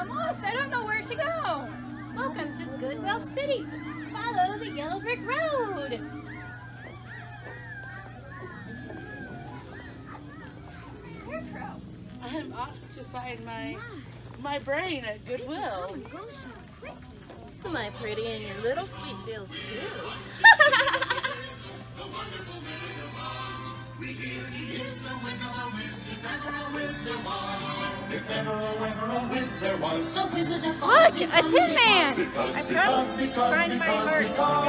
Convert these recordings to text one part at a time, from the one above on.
I'm lost. I don't know where to go. Welcome to Goodwill City. Follow the yellow brick road. Scarecrow. I'm off to find my brain at Goodwill. My pretty and your little sweet bills too. Look, a Tin Man. I'm probably finding my heart.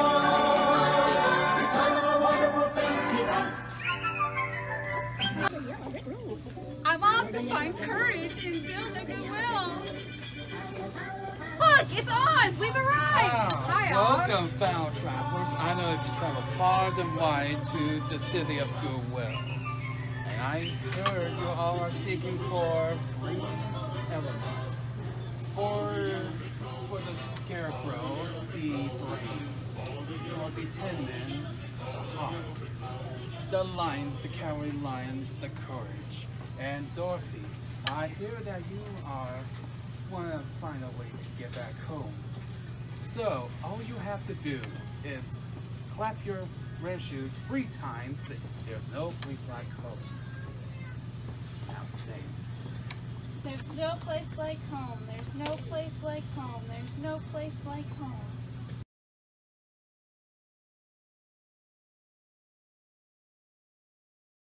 I'm off to find courage and build a Goodwill. Look, it's Oz. We've arrived. Hi, Oz. Welcome, fellow travelers. I know you've traveled far and wide to the city of Goodwill. And I heard you all are seeking for three elements. For the Scarecrow, the brains. For the Tin Man, the heart. The Lion, the Cowardly Lion, the courage. And Dorothy, I hear that you want to find a way to get back home. So, all you have to do is clap your red shoes 3 times. There's no place like home. Now say. There's no place like home. There's no place like home. There's no place like home.